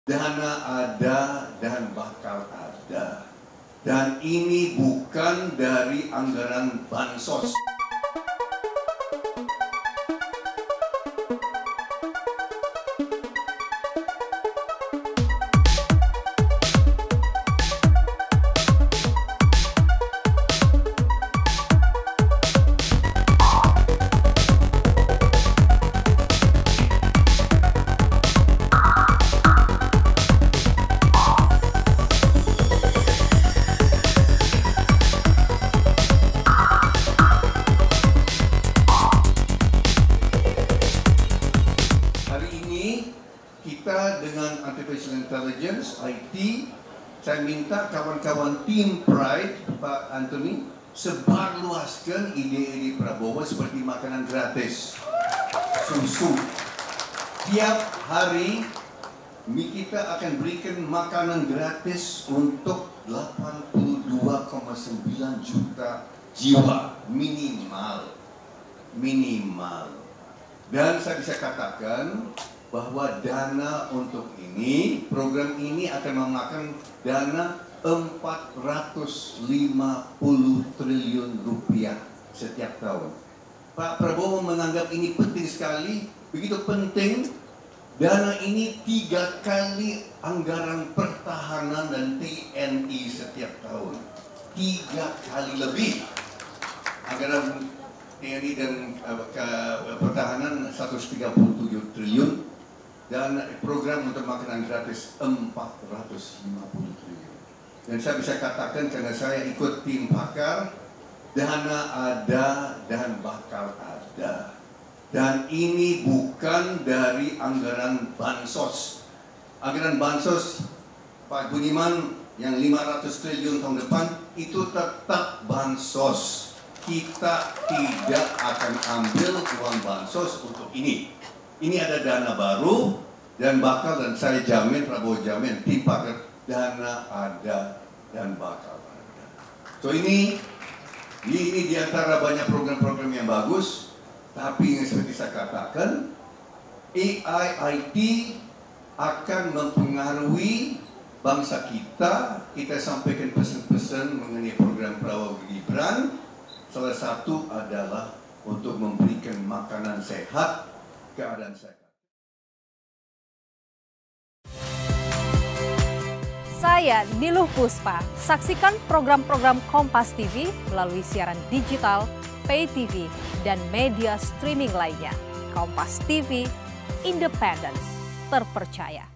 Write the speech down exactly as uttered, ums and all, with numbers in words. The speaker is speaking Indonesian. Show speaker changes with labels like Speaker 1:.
Speaker 1: Dana ada dan bakal ada. Dan ini bukan dari anggaran bansos. Kita dengan Artificial Intelligence, I T, saya minta kawan-kawan tim Pride, Pak Anthony, sebarluaskan ide-ide Prabowo seperti makanan gratis, susu. Tiap hari kita akan berikan makanan gratis untuk delapan puluh dua koma sembilan juta jiwa minimal, minimal. Dan saya bisa katakan bahwa dana untuk ini, program ini akan memakan dana empat ratus lima puluh triliun rupiah setiap tahun. Pak Prabowo menganggap ini penting sekali, begitu penting, dana ini tiga kali anggaran pertahanan dan T N I setiap tahun. Tiga kali lebih. Anggaran T N I dan uh, pertahanan seratus tiga puluh tujuh triliun. Dan program untuk makanan gratis empat ratus lima puluh triliun. Dan saya bisa katakan karena saya ikut tim pakar, dana ada dan bakal ada. Dan ini bukan dari anggaran bansos. Anggaran bansos Pak Budiman yang lima ratus triliun tahun depan itu tetap bansos. Kita tidak akan ambil uang bansos untuk ini. Ini ada dana baru dan bakal, dan saya jamin, Prabowo jamin, tim pakar, dana ada dan bakal ada. So ini, ini di antara banyak program-program yang bagus, tapi yang seperti saya katakan, A I I T akan mempengaruhi bangsa kita. Kita sampaikan pesan-pesan mengenai program Prabowo Gibran. Salah satu adalah untuk memberikan makanan sehat, keadaan sehat.
Speaker 2: Saya Niluh Puspa. Saksikan program-program Kompas T V melalui siaran digital, pay T V, dan media streaming lainnya. Kompas T V, independen, terpercaya.